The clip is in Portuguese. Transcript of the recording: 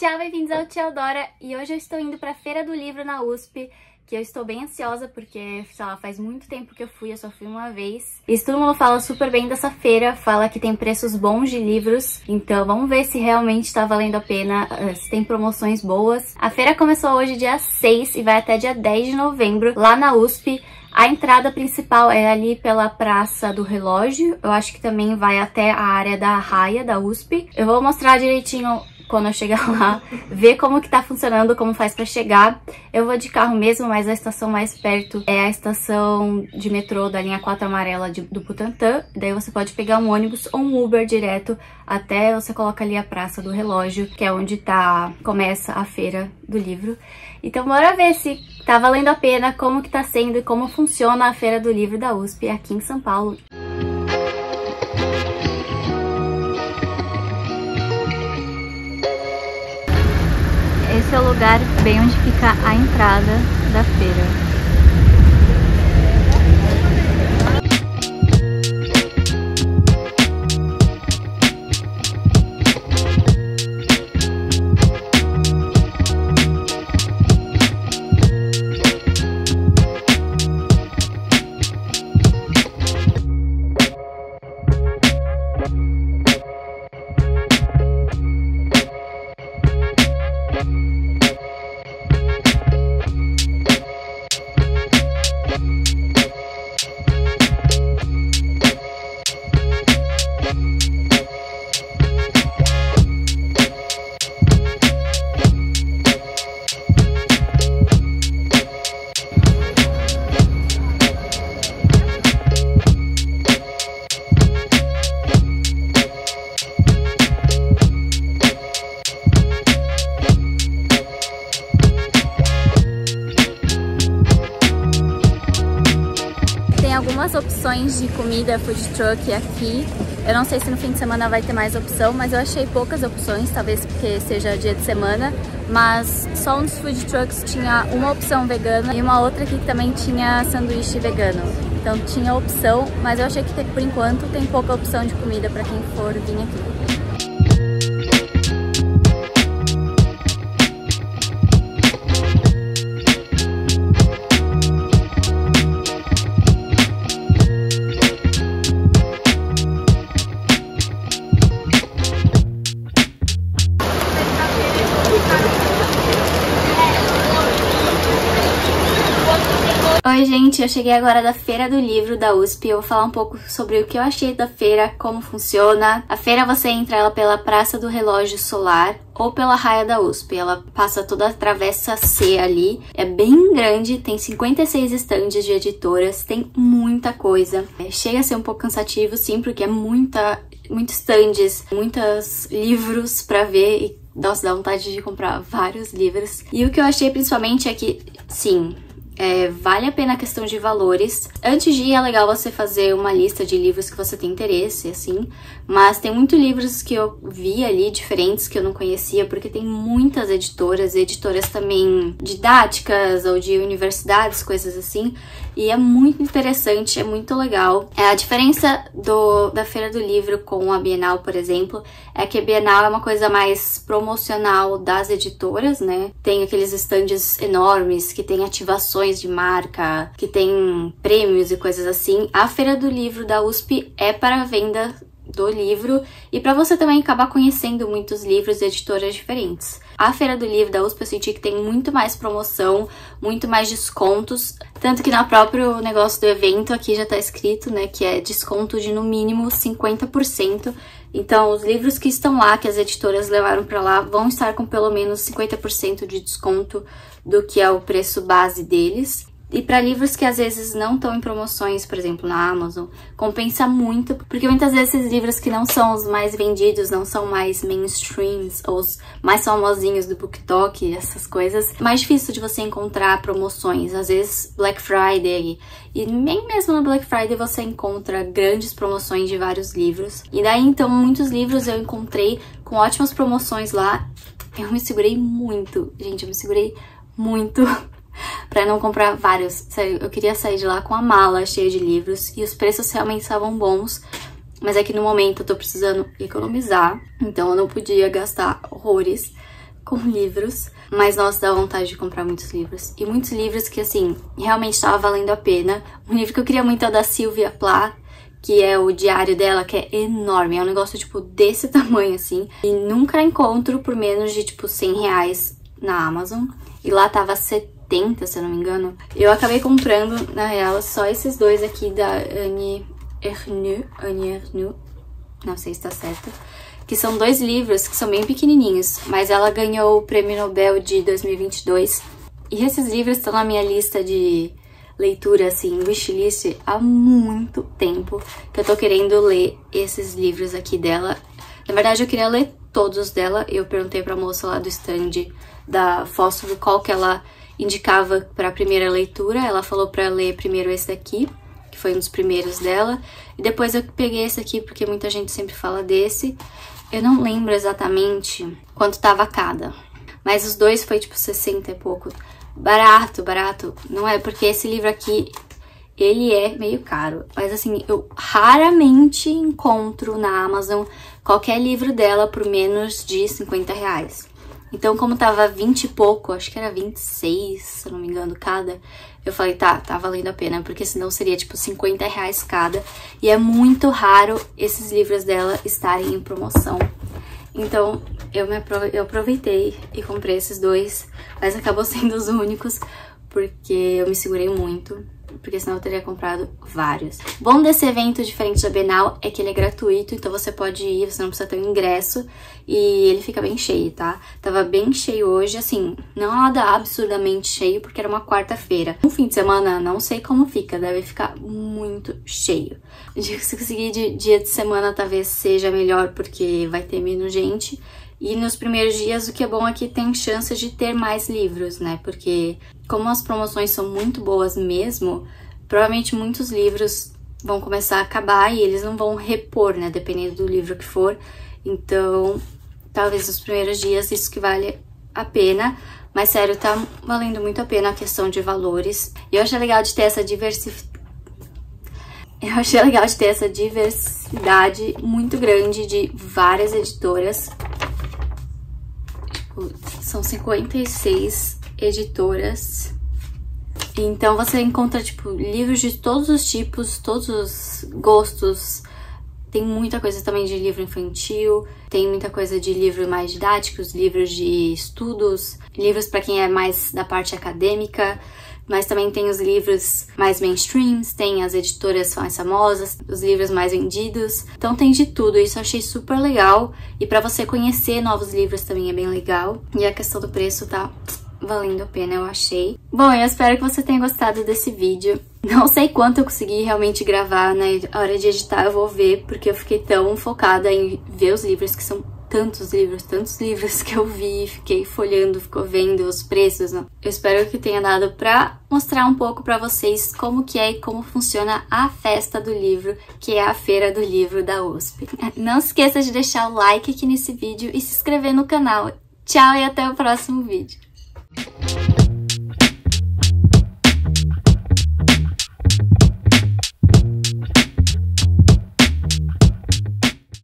Tchau, bem-vindos ao Teodora, e hoje eu estou indo para a Feira do Livro na USP, que eu estou bem ansiosa porque, sei lá, faz muito tempo que eu só fui uma vez. E todo mundo fala super bem dessa feira, fala que tem preços bons de livros, então vamos ver se realmente está valendo a pena, se tem promoções boas. A feira começou hoje dia 6 e vai até dia 10 de novembro, lá na USP. A entrada principal é ali pela Praça do Relógio, eu acho que também vai até a área da Arraia, da USP. Eu vou mostrar direitinho quando eu chegar lá, ver como que tá funcionando, como faz pra chegar. Eu vou de carro mesmo, mas a estação mais perto é a estação de metrô da linha 4 amarela do Butantã. Daí você pode pegar um ônibus ou um Uber direto até você coloca ali a Praça do Relógio, que é onde começa a Feira do Livro. Então bora ver se tá valendo a pena, como que tá sendo e como funciona a Feira do Livro da USP aqui em São Paulo. Esse é o lugar bem onde fica a entrada da feira. Tem algumas opções de comida food truck aqui. Eu não sei se no fim de semana vai ter mais opção, mas eu achei poucas opções, talvez porque seja dia de semana. Mas só um dos food trucks tinha uma opção vegana e uma outra aqui que também tinha sanduíche vegano. Então tinha opção, mas eu achei que por enquanto tem pouca opção de comida para quem for vir aqui. Oi gente, eu cheguei agora da Feira do Livro da USP. Eu vou falar um pouco sobre o que eu achei da feira, como funciona. A feira você entra ela pela Praça do Relógio Solar ou pela Arraia da USP. Ela passa toda a Travessa C ali. É bem grande, tem 56 estandes de editoras, tem muita coisa. Chega a ser um pouco cansativo sim, porque é muitos estandes, muitos livros pra ver e dá vontade de comprar vários livros. E o que eu achei principalmente é que, sim, vale a pena a questão de valores. Antes de ir é legal você fazer uma lista de livros que você tem interesse, assim. Mas tem muitos livros que eu vi ali, diferentes, que eu não conhecia, porque tem muitas editoras também didáticas ou de universidades, coisas assim. E é muito interessante, é muito legal. A diferença da Feira do Livro com a Bienal, por exemplo, é que a Bienal é uma coisa mais promocional das editoras, né? Tem aqueles estandes enormes, que tem ativações de marca, que tem prêmios e coisas assim. A Feira do Livro da USP é para a venda do livro e para você também acabar conhecendo muitos livros de editoras diferentes. A Feira do Livro da USP eu senti que tem muito mais promoção, muito mais descontos, tanto que no próprio negócio do evento aqui já tá escrito, né, que é desconto de no mínimo 50%. Então os livros que estão lá, que as editoras levaram para lá, vão estar com pelo menos 50% de desconto do que é o preço base deles. E para livros que às vezes não estão em promoções, por exemplo, na Amazon, compensa muito, porque muitas vezes esses livros que não são os mais vendidos, não são mais mainstreams, ou os mais famosinhos do BookTok, essas coisas, é mais difícil de você encontrar promoções. Às vezes Black Friday, e nem mesmo no Black Friday você encontra grandes promoções de vários livros. E daí então muitos livros eu encontrei com ótimas promoções lá. Eu me segurei muito, gente, eu me segurei muito pra não comprar vários. Sério, eu queria sair de lá com a mala cheia de livros e os preços realmente estavam bons, mas é que no momento eu tô precisando economizar, então eu não podia gastar horrores com livros, mas nossa, dá vontade de comprar muitos livros. E muitos livros que, assim, realmente tava valendo a pena. Um livro que eu queria muito é o da Sylvia Plath, que é o diário dela, que é enorme. É um negócio, tipo, desse tamanho, assim. E nunca encontro por menos de, tipo, R$100 na Amazon. E lá tava 70, se eu não me engano. Eu acabei comprando, na real, só esses dois aqui da Annie Ernaux, não sei se tá certo, que são dois livros que são bem pequenininhos, mas ela ganhou o Prêmio Nobel de 2022. E esses livros estão na minha lista de leitura, assim, wishlist há muito tempo, que eu tô querendo ler esses livros aqui dela. Na verdade, eu queria ler todos dela. Eu perguntei pra moça lá do stand da Fósforo qual que ela indicava pra primeira leitura. Ela falou pra ler primeiro esse daqui, que foi um dos primeiros dela, e depois eu peguei esse aqui porque muita gente sempre fala desse. Eu não lembro exatamente quanto tava cada, mas os dois foi tipo 60 e pouco. Barato, barato, não é, porque esse livro aqui, ele é meio caro, mas assim, eu raramente encontro na Amazon qualquer livro dela por menos de R$50. Então, como tava 20 e pouco, acho que era 26, se eu não me engano, cada, eu falei, tá valendo a pena, porque senão seria tipo R$50 cada. E é muito raro esses livros dela estarem em promoção. Então, eu aproveitei e comprei esses dois, mas acabou sendo os únicos, porque eu me segurei muito, porque senão eu teria comprado vários. O bom desse evento, diferente da Bienal, é que ele é gratuito, então você pode ir, você não precisa ter um ingresso, e ele fica bem cheio, tá? Tava bem cheio hoje, assim, não nada absurdamente cheio, porque era uma quarta-feira. Um fim de semana, não sei como fica, deve ficar muito cheio. Se conseguir dia de semana, talvez seja melhor, porque vai ter menos gente. E nos primeiros dias, o que é bom é que tem chance de ter mais livros, né? Porque como as promoções são muito boas mesmo, provavelmente muitos livros vão começar a acabar e eles não vão repor, né? Dependendo do livro que for. Então, talvez nos primeiros dias isso que vale a pena. Mas sério, tá valendo muito a pena a questão de valores. E eu achei legal de ter essa diversidade muito grande de várias editoras. São 56 editoras. Então você encontra, tipo, livros de todos os tipos, todos os gostos. Tem muita coisa também de livro infantil, tem muita coisa de livros mais didáticos, livros de estudos, livros para quem é mais da parte acadêmica, mas também tem os livros mais mainstreams, tem as editoras mais famosas, os livros mais vendidos. Então tem de tudo, isso eu achei super legal. E pra você conhecer novos livros também é bem legal. E a questão do preço tá valendo a pena, eu achei. Bom, eu espero que você tenha gostado desse vídeo. Não sei quanto eu consegui realmente gravar, né? A hora de editar eu vou ver, porque eu fiquei tão focada em ver os livros, que são tantos livros que eu vi, fiquei folhando, ficou vendo os preços, né? Eu espero que tenha dado pra mostrar um pouco pra vocês como que é e como funciona a festa do livro, que é a Feira do Livro da USP. Não se esqueça de deixar o like aqui nesse vídeo e se inscrever no canal. Tchau e até o próximo vídeo.